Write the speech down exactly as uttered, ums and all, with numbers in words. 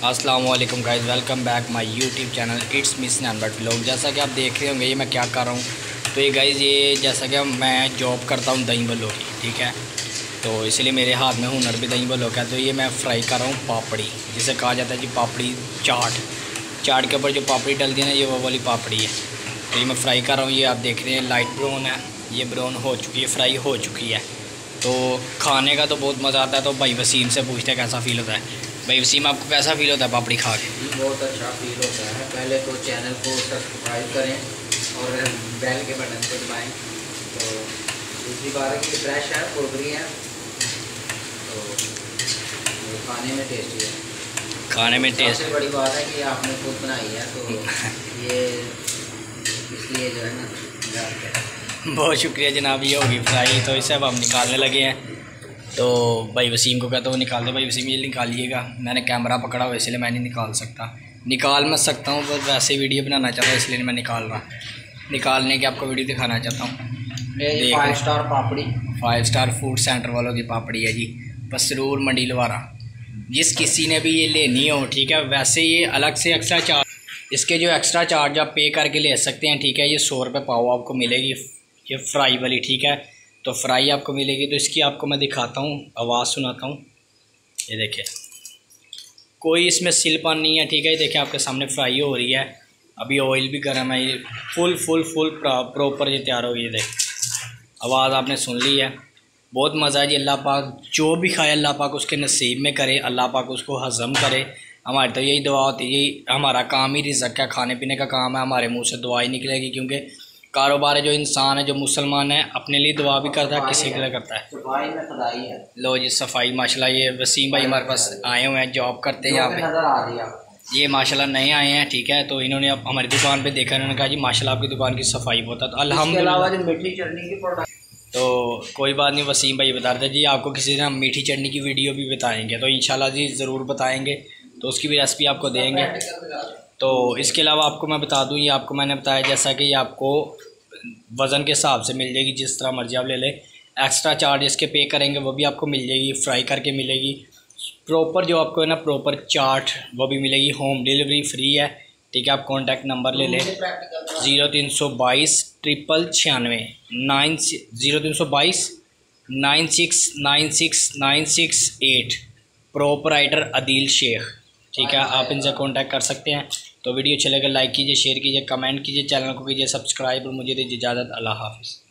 अस्सलाम वालेकुम guys, welcome back my YouTube channel it's miss number vlog. जैसा कि आप देख रहे होंगे ये मैं क्या कर रहा हूँ। तो ये गाइस ये जैसा कि मैं जॉब करता हूँ दही बल्लों की, ठीक है। तो इसलिए मेरे हाथ में हुनर भी दही बल्लों का है। तो ये मैं फ्राई कर रहा हूँ पापड़ी, जिसे कहा जाता है जी पापड़ी चाट। चाट के ऊपर जो पापड़ी डलती है ना, ये वो वाली पापड़ी है। तो ये मैं फ्राई कर रहा हूँ। ये आप देख रहे हैं लाइट ब्राउन है, ये ब्राउन हो चुकी है, फ्राई हो चुकी है। तो खाने का तो बहुत मज़ा आता है। तो भाई वसीम से पूछते हैं कैसा फ़ील होता है। भाई वसीम, आपको कैसा फ़ील होता है पापड़ी खा के? बहुत अच्छा फील होता है। पहले तो चैनल को सब्सक्राइब करें और बेल के बटन को दबाएं। तो दूसरी बात है कि फ्रेश है, कुरकुरी है, तो खाने में टेस्टी है। खाने में टेस्ट सबसे बड़ी बात है कि आपने खुद बनाई है, तो ये इसलिए जो है ना, बहुत शुक्रिया जनाब। ये होगी फ्राई, तो इसे अब हम निकालने लगे हैं। तो भाई वसीम को कहता हूँ निकाल दो। भाई वसीम ये निकालिएगा। मैंने कैमरा पकड़ा हुआ इसलिए मैं नहीं निकाल सकता। निकाल मैं सकता हूँ पर वैसे वीडियो बनाना चाहता हूँ इसलिए मैं निकाल रहा। निकालने की आपको वीडियो दिखाना चाहता हूँ। फाइव स्टार पापड़ी, फाइव स्टार फूड सेंटर वालों की पापड़ी है जी, बसरूर मंडी लवारा। जिस किसी ने भी ये लेनी हो, ठीक है। वैसे ये अलग से एक्स्ट्रा चार्ज, इसके जो एक्स्ट्रा चार्ज आप पे करके ले सकते हैं, ठीक है। ये सौ रुपये पाव आपको मिलेगी, ये फ्राई वाली, ठीक है। तो फ्राई आपको मिलेगी। तो इसकी आपको मैं दिखाता हूँ, आवाज़ सुनाता हूँ। ये देखिए, कोई इसमें सिलपान नहीं है, ठीक है। ये देखिए आपके सामने फ्राई हो रही है। अभी ऑयल भी गर्म है। ये फुल फुल फुल प्रॉपर ये तैयार हो गई है। देख, आवाज़ आपने सुन ली है। बहुत मज़ा है जी। अल्लाह पाक जो भी खाए अल्लाह पाक उसके नसीब में करे, अल्लाह पाक उसको हज़म करे। हमारी तो यही दुआ होती है, यही हमारा काम ही रिज़्क़ है, खाने पीने का काम है। हमारे मुँह से दुआ ही निकलेगी, क्योंकि कारोबार है। जो इंसान है, जो मुसलमान है, अपने लिए दुआ भी करता है, किसी के लिए करता है। सफाई में खुदाई है। लो जी सफाई माशाल्लाह। ये वसीम भाई हमारे पास आए हुए हैं, जॉब करते हैं यहाँ पे। नज़र आ रही है ये माशाल्लाह नए आए हैं, ठीक है। तो इन्होंने अब हमारी दुकान पे देखा, इन्होंने कहा जी माशाल्लाह आपकी दुकान की सफाई बहुत है। तो अल्हम्दुलिल्लाह। जो मीठी चटनी की प्रोडक्ट, तो कोई बात नहीं, वसीम भाई बता रहे थे जी आपको किसी दिन हम मीठी चटनी की वीडियो भी बताएंगे। तो इंशाल्लाह जी ज़रूर बताएंगे। तो उसकी भी रेसिपी आपको देंगे। तो इसके अलावा आपको मैं बता दूँ, ये आपको मैंने बताया जैसा कि ये आपको वज़न के हिसाब से मिल जाएगी, जिस तरह मर्जी आप ले लें। एक्स्ट्रा चार्ज इसके पे करेंगे वो भी आपको मिल जाएगी, फ्राई करके मिलेगी। प्रॉपर जो आपको है ना प्रॉपर चाट वो भी मिलेगी। होम डिलीवरी फ्री है, ठीक है। आप कॉन्टैक्ट नंबर ले लें, ज़ीरो तीन सौ बाईस ट्रिपल छियानवे नाइन ज़ीरो तीन सौ बाईस nine six nine six nine six eight proprietor Adeel Sheikh, ठीक है। आप इनसे कांटेक्ट कर सकते हैं। तो वीडियो अच्छे लगे लाइक कीजिए, शेयर कीजिए, कमेंट कीजिए, चैनल को कीजिए सब्सक्राइब और मुझे दीजिए इजाज़त। अल्लाह हाफ़िज़।